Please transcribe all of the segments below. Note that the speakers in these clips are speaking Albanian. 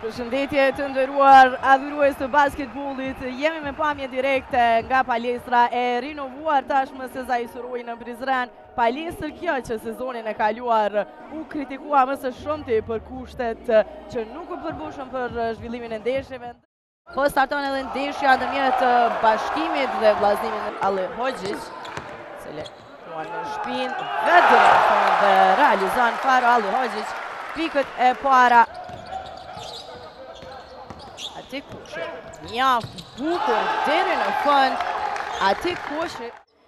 Përshëndetje të nderuar adhurues të basketbollit. Jemi me pamje direkte nga palestra e rinovuar tashmë se Zajsuroi në Prizren. Palestër kjo që sezonin e kaluar u kritikua më së shumti për kushtet që nuk u përbushën për zhvillimin e ndeshjeve. Po starton edhe ndeshja ndërmjet Bashkimit dhe vllazënimit Ali Hoxhić, cili luan në shpinë vetë dhe realizon fare Ali Hoxhić pikët e para. Ati Kushi, mjaft bukur deri në fund. Ati Kushi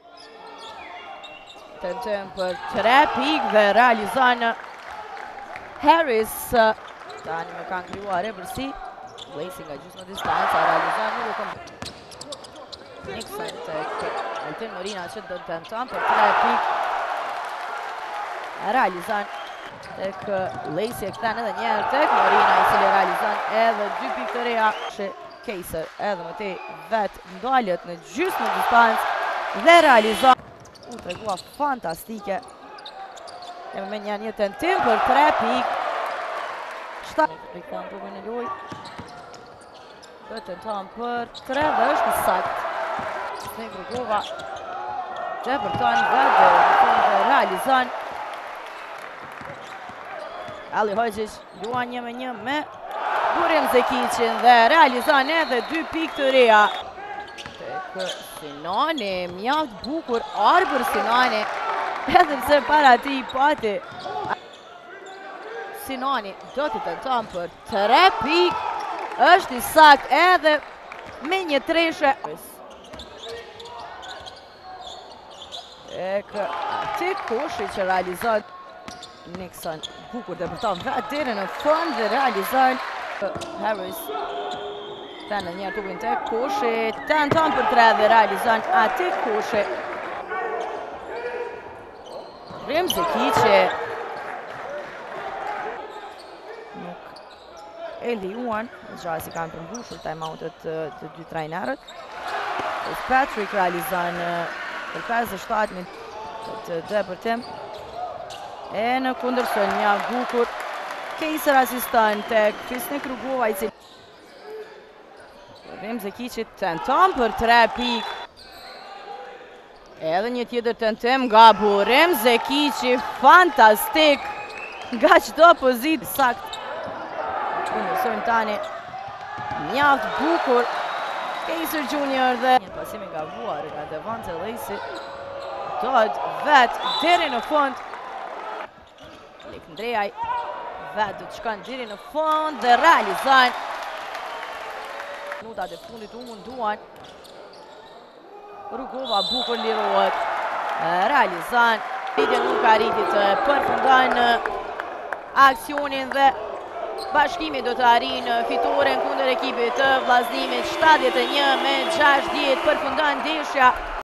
tentojnë për 3 pikë dhe realizon Harris. Tani me kanë krijuar rëbërsi. Lacey nga gjysmë distanca realizon nuk e Nixon tek Altin Morina që do të tenton për 3 pikë. Realizon tek Lacey, e kthen edhe njerë tek Morina, i cili realizon edhe 2 pikë të reja. Kejser edhe më tej vetë ndaljet në gjysmë distancë dhe realizon. U tregua fantastike. Kemi me një tentim për 3 pikë. Rikon tukën e lojë. Do tenton për 3 dhe është sakt. Negrugova Jefferson vetë dhe realizon. Ali Hoxhić luan 1-1 me Burim Zekićin dhe realizon edhe 2 pikë të reja. Tek Sinani, mjaft bukur arbër Sinani, edhe pse para ti pati. Sinani do të tenton për 3 pikë, është i sakt edhe me një treshe. Tek Ati Kushi që realizon. Nixon bukur dhe përton vetë deri në fund dhe realizon. Harris kthen një tukën tek Kushi, tenton për 3 dhe realizon Ati Kushi. Burim Zekići nuk e lejuan, zgjazi kanë përmbushur timeoutet të 2 trajnerët. Patrick realizon për 57 minutë të depërtim. E në kundërshtim një bukur Kejser asiston tek Fisnik Rugova, i cili Burim Zekići tenton për 3 pikë. Edhe një tjetër tentim nga Burim Zekići, fantastik nga çdo pozitë sakt. Kundërsojmë tani mjaft bukur Kejser Junior dhe një pasim i gabuar nga Devonte Lacey. Dot vetë deri në fund. Ndrejaj vetë do të shkon deri në fund dhe realizon. Minutat e fundit u munduan. Rugova bukur lirohet. Realizon. Lidja nuk arriti të përfundon aksionin dhe Bashkimi do të arrijë fitoren kundër ekipit të vllazënimit 71-60. Përfundon ndeshja.